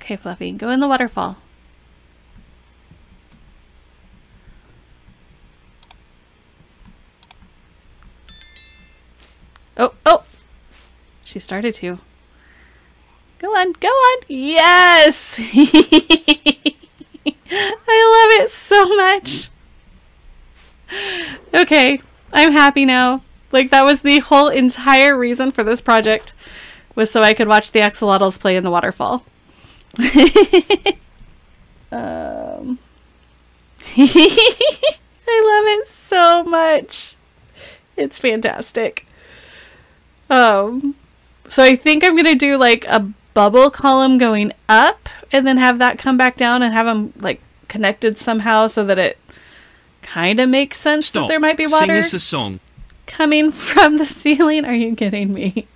Okay, Fluffy, go in the waterfall. Oh, oh! She started to. Go on, go on! Yes! I love it so much. Okay, I'm happy now. Like, that was the whole entire reason for this project, was so I could watch the axolotls play in the waterfall. I love it so much. It's fantastic. So I think I'm gonna do like a bubble column going up and then have that come back down and have them like connected somehow so that it kind of makes sense that there might be water sing us a song coming from the ceiling. Are you kidding me?